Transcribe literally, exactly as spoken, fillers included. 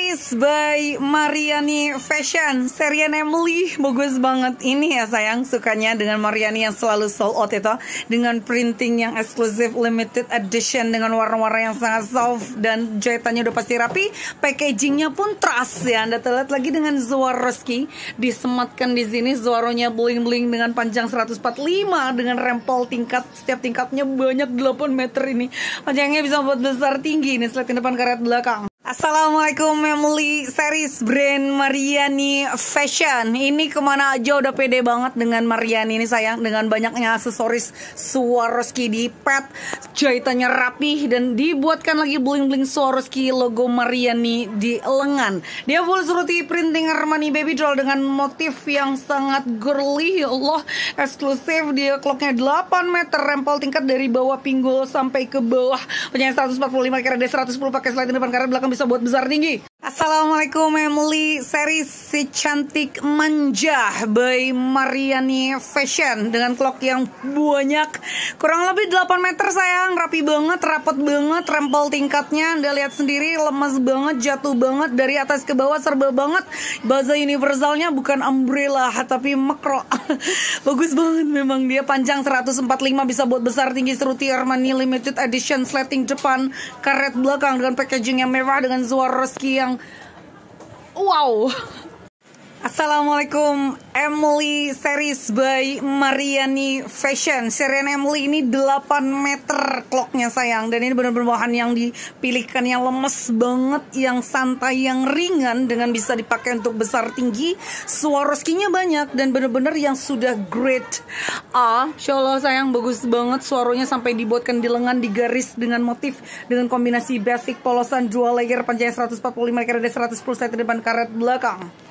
Series by Mariani Fashion, serian Emily, bagus banget. Ini ya sayang, sukanya dengan Mariani yang selalu sold out itu, dengan printing yang eksklusif limited edition dengan warna-warna yang sangat soft dan jahitannya udah pasti rapi. Packagingnya pun trust ya. Anda lihat lagi dengan Swarovski disematkan di sini, Swarovskinya bling-bling dengan panjang seratus empat puluh lima dengan rempel tingkat, setiap tingkatnya banyak delapan meter ini. Panjangnya bisa buat besar tinggi. Ini slide depan karet belakang. Assalamualaikum Emily, series brand Mariani Fashion. Ini kemana aja udah pede banget dengan Mariani ini sayang, dengan banyaknya aksesoris Swarovski di pet, jahitannya rapi dan dibuatkan lagi bling-bling Swarovski logo Mariani di lengan. Dia full seruti printing Armani baby doll dengan motif yang sangat girly, ya Allah, eksklusif. Dia clocknya delapan meter, rempel tingkat dari bawah pinggul sampai ke bawah, panjangnya seratus empat puluh lima, kira D seratus sepuluh, pakai slide depan karet belakang bisa buat besar tinggi. Assalamualaikum Emily, series si cantik manja by Mariani Fashion dengan clock yang banyak, kurang lebih delapan meter sayang, rapi banget, rapat banget, rempel tingkatnya Anda lihat sendiri, lemas banget, jatuh banget dari atas ke bawah, serba banget. Baza universalnya bukan umbrella tapi makro. Bagus banget memang, dia panjang seratus empat puluh lima, bisa buat besar tinggi, seruti Armani limited edition, slating depan, karet belakang dengan packaging yang mewah dengan Swarovski yang wow. Assalamualaikum Emily, series by Mariani Fashion. Serian Emily ini delapan meter clocknya sayang, dan ini benar-benar bahan yang dipilihkan, yang lemes banget, yang santai, yang ringan dengan bisa dipakai untuk besar tinggi. Swarovskinya banyak dan benar-benar yang sudah grade A. Insya Allah sayang, bagus banget. Swarovskinya sampai dibuatkan di lengan, digaris dengan motif, dengan kombinasi basic polosan dual layer, panjangnya seratus empat puluh lima, kira seratus sepuluh, saya depan karet belakang.